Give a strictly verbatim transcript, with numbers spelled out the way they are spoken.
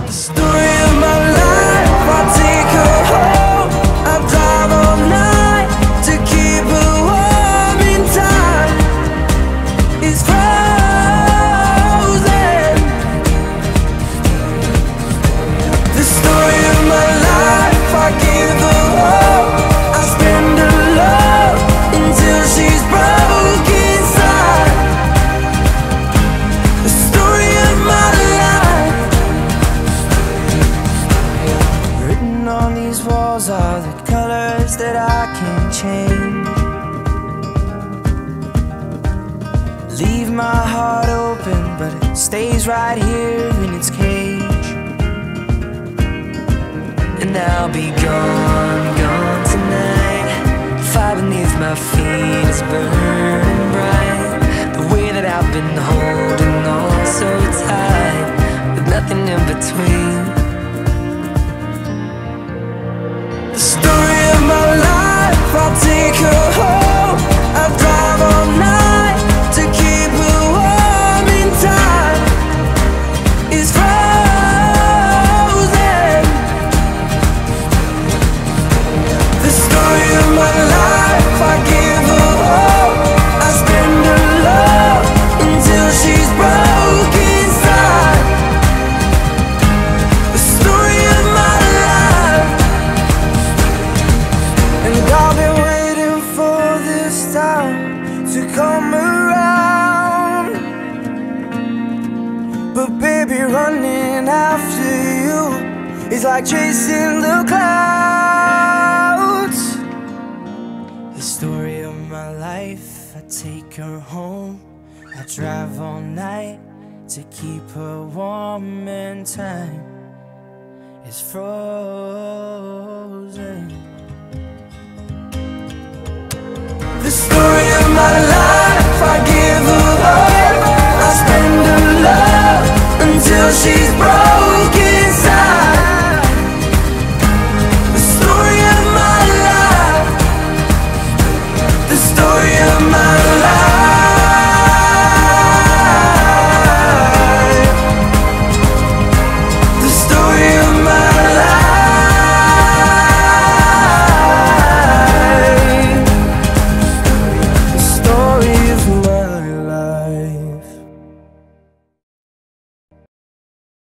The story of my life, I take her home. I drive all night to keep her warm in time. It's frozen. The story of my life, I give her hope. I spend her love until she's broke inside. The story of my life. Written on these walls are the colors that I can't change. Leave my heart open, but it stays right here in its cage. And I'll be gone, gone tonight. Fire beneath my feet is burning bright. The way that I've been holding on so tight, with nothing in between. The story of my life, I'll take her home. I drive all night to keep her warm in time. It's frozen. The story of my life, I give her hope. I spend her love until she's broke inside. The story of my life. And I've been waiting for this time to come around. But baby, running after you is like chasing the clouds. The story of my life, I take her home. I drive all night to keep her warm in time. It's frozen. The story of my life, I give her hope. I spend her love until she's broke.